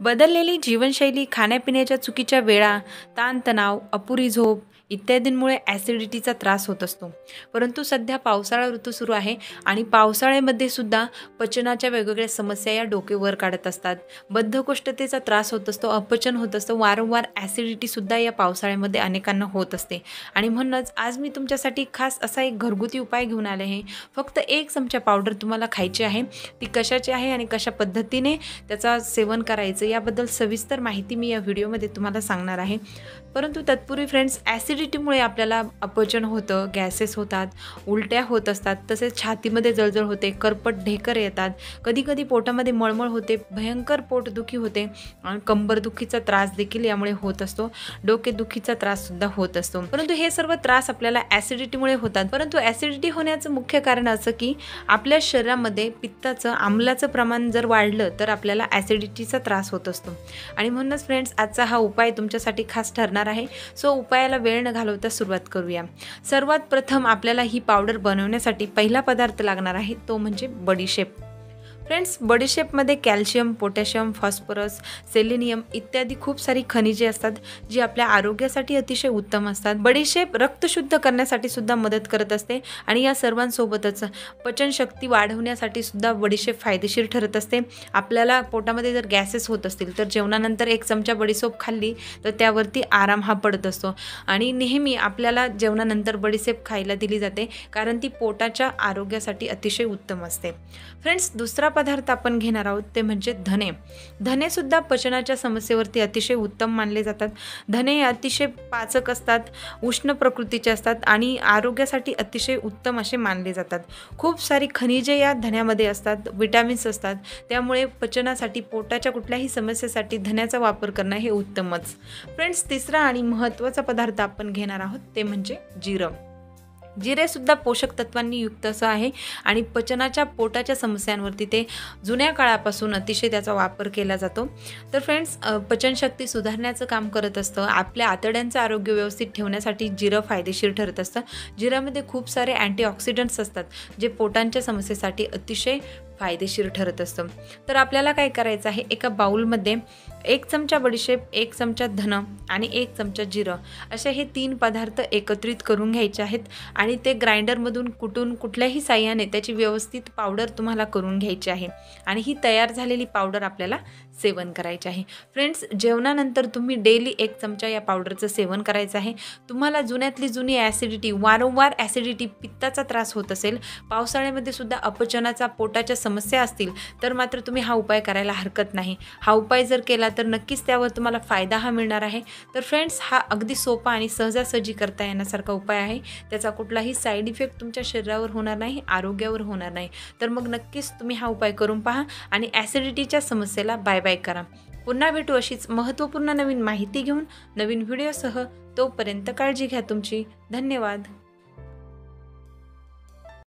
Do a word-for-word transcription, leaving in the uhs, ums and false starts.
बदललेली जीवनशैली, खाण्यापिण्याच्या चुकीच्या वेळा, ताणतणाव, अपुरी झोप इत्यादींमुळे ॲसिडिटीचा त्रास होत असतो. परंतु सध्या पावसाळा ऋतू सुरू आहे आणि पावसाळ्यामध्ये सुद्धा पचनाच्या वेगवेगळ्या समस्या या डोके वर काढत असतात. बद्धकोष्ठतेचा त्रास होत असतो, अपचन होत असतं, वारंवार ॲसिडिटीसुद्धा या पावसाळ्यामध्ये अनेकांना होत असते. आणि म्हणूनच आज मी तुमच्यासाठी खास असा एक घरगुती उपाय घेऊन आले आहे. फक्त एक चमचा पावडर तुम्हाला खायची आहे. ती कशाची आहे आणि कशा पद्धतीने त्याचा सेवन करायचं याबद्दल सविस्तर माहिती मी या व्हिडिओमध्ये तुम्हाला सांगणार आहे. परंतु तत्पूर्वी फ्रेंड्स, ॲसिडिटीमुळे आपल्याला अपचन होतं, गॅसेस होतात, उलट्या होत असतात, तसेच छातीमध्ये जळजळ होते, करपट ढेकर येतात, कधीकधी पोटामध्ये मळमळ होते, भयंकर पोटदुखी होते आणि कंबरदुखीचा त्रास देखील यामुळे होत असतो, डोकेदुखीचा त्राससुद्धा होत असतो. परंतु हे सर्व त्रास आपल्याला ॲसिडिटीमुळे होतात. परंतु ॲसिडिटी होण्याचं मुख्य कारण असं की आपल्या शरीरामध्ये पित्ताचं, आम्लाचं प्रमाण जर वाढलं तर आपल्याला ॲसिडिटीचा त्रास होत असतो. आणि म्हणूनच फ्रेंड्स, आजचा हा उपाय तुमच्यासाठी खास ठरणार आहे. सो उपायाला वेळ न घालवता सुरुवात करूया. सर्वात प्रथम आपल्याला ही पावडर बनवण्यासाठी पहिला पदार्थ लागणार आहे तो म्हणजे बडीशेप. फ्रेंड्स, बडीशेपमध्ये कॅल्शियम, पोटॅशियम, फॉस्फरस, सेलेनियम इत्यादी खूप सारी खनिजे असतात जी आपल्या आरोग्यासाठी अतिशय उत्तम असतात. बडीशेप रक्त शुद्ध करण्यासाठी सुद्धा मदत करत असते आणि या सर्वांसोबतच पचनशक्ती वाढवण्यासाठी सुद्धा बडीशेप फायदेशीर ठरत असते. आपल्याला पोटामध्ये जर गॅसेस होत असतील तर जेवणानंतर एक चमचा बडीशेप खाल्ली तर त्यावरती आराम हा पडत असतो. आणि नेहमी आपल्याला जेवणानंतर बडीशेप खायला दिली जाते कारण ती पोटाच्या आरोग्यासाठी अतिशय उत्तम असते. फ्रेंड्स, दुसरा पदार्थ आपण घेणार आहोत ते म्हणजे धने. धने सुद्धा पचनाच्या समस्येवरती अतिशय उत्तम मानले जातात. धने अतिशय पाचक असतात, उष्ण प्रकृतीचे असतात आणि आरोग्यासाठी अतिशय उत्तम असे मानले जातात. खूप सारी खनिजे या धन्यामध्ये असतात, विटॅमिन्स असतात. त्यामुळे पचनासाठी, पोटाच्या कुठल्याही समस्येसाठी धन्याचा वापर करणं हे उत्तमच. फ्रेंड्स, तिसरा आणि महत्त्वाचा पदार्थ आपण घेणार आहोत ते म्हणजे जिरं. जिरेसुद्धा पोषक तत्वांनी युक्त असं आहे आणि पचनाच्या, पोटाच्या समस्यांवरती ते जुन्या काळापासून अतिशय त्याचा वापर केला जातो. तर फ्रेंड्स, पचनशक्ती सुधारण्याचं काम करत असतं. आपल्या आतड्यांचं आरोग्य व्यवस्थित ठेवण्यासाठी जिरं फायदेशीर ठरत असतं. जिऱ्यामध्ये खूप सारे अँटीऑक्सिडंट्स असतात जे पोटांच्या समस्येसाठी अतिशय फायदेशीर ठरत असतं. तर आपल्याला काय करायचं आहे, एका बाउलमध्ये एक चमचा बडीशेप, एक चमचा धन आणि एक चमचा जिरं असे हे तीन पदार्थ एकत्रित करून घ्यायचे आहेत आणि ते ग्राइंडरमधून कुटून कुठल्याही साह्याने त्याची व्यवस्थित पावडर तुम्हाला करून घ्यायची आहे आणि ही तयार झालेली पावडर आपल्याला सेवन करायची आहे. फ्रेंड्स, जेवणानंतर तुम्ही डेली एक चमचा या पावडरचं सेवन करायचं आहे. तुम्हाला जुन्यातली जुनी ॲसिडिटी, वारंवार ॲसिडिटी, पित्ताचा त्रास होत असेल, पावसाळ्यामध्ये सुद्धा अपचनाचा, पोटाच्या समस्या असतील तर मात्र तुम्ही हा उपाय करायला हरकत नाही. हा उपाय जर केला तर नक्कीच त्यावर तुम्हाला फायदा हा मिळणार आहे. तर फ्रेंड्स, हा अगदी सोपा आणि सहजासहजी करता येण्यासारखा उपाय आहे. त्याचा कुठलाही साईड इफेक्ट तुमच्या शरीरावर होणार नाही, आरोग्यावर होणार नाही. तर मग नक्कीच तुम्ही हा उपाय करून पहा आणि ॲसिडिटीच्या समस्येला बाय बाय करा. पुन्हा भेटू अशीच महत्त्वपूर्ण नवीन माहिती घेऊन, नवीन व्हिडिओसह. तोपर्यंत काळजी घ्या तुमची. धन्यवाद.